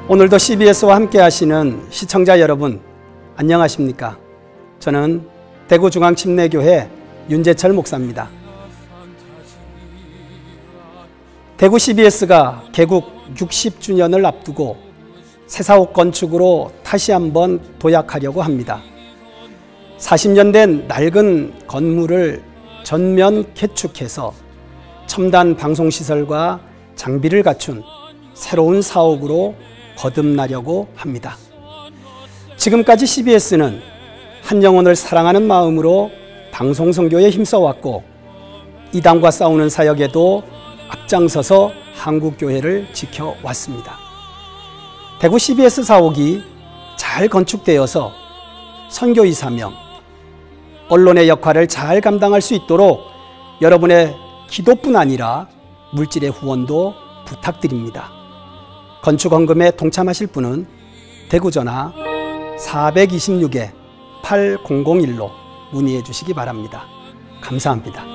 오늘도 CBS와 함께 하시는 시청자 여러분, 안녕하십니까? 저는 대구중앙침례교회 윤재철 목사입니다. 대구 CBS가 개국 60주년을 앞두고 새사옥 건축으로 다시 한번 도약하려고 합니다. 40년 된 낡은 건물을 전면 개축해서 첨단 방송시설과 장비를 갖춘 새로운 사옥으로 거듭나려고 합니다. 지금까지 CBS는 한 영혼을 사랑하는 마음으로 방송선교에 힘써왔고, 이단과 싸우는 사역에도 앞장서서 한국교회를 지켜왔습니다. 대구 CBS 사옥이 잘 건축되어서 선교의 사명, 언론의 역할을 잘 감당할 수 있도록 여러분의 기도뿐 아니라 물질의 후원도 부탁드립니다. 건축 헌금에 동참하실 분은 대구전화 426-8001로 문의해 주시기 바랍니다. 감사합니다.